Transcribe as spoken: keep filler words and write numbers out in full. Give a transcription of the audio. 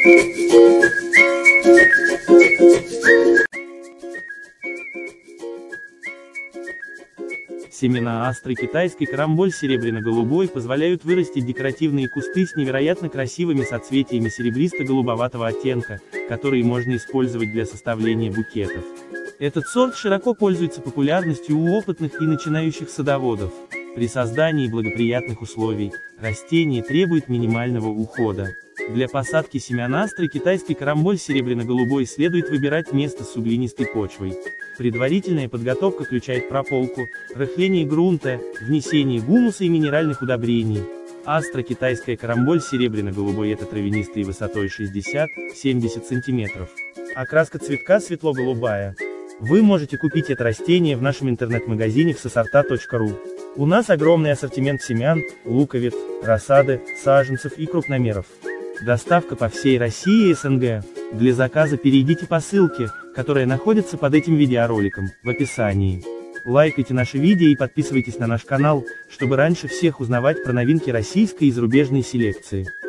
Семена астры китайской карамболь серебряно-голубой позволяют вырастить декоративные кусты с невероятно красивыми соцветиями серебристо-голубоватого оттенка, которые можно использовать для составления букетов. Этот сорт широко пользуется популярностью у опытных и начинающих садоводов. При создании благоприятных условий, растение требует минимального ухода. Для посадки семян астры китайский карамболь серебряно-голубой следует выбирать место с углинистой почвой. Предварительная подготовка включает прополку, рыхление грунта, внесение гумуса и минеральных удобрений. Астра китайская карамболь серебряно-голубой — это травянистый высотой шестьдесят-семьдесят сантиметров. Окраска цветка светло-голубая. Вы можете купить это растение в нашем интернет-магазине всесорта точка ру. У нас огромный ассортимент семян, луковиц, рассады, саженцев и крупномеров. Доставка по всей России и эс эн гэ. Для заказа перейдите по ссылке, которая находится под этим видеороликом, в описании. Лайкайте наши видео и подписывайтесь на наш канал, чтобы раньше всех узнавать про новинки российской и зарубежной селекции.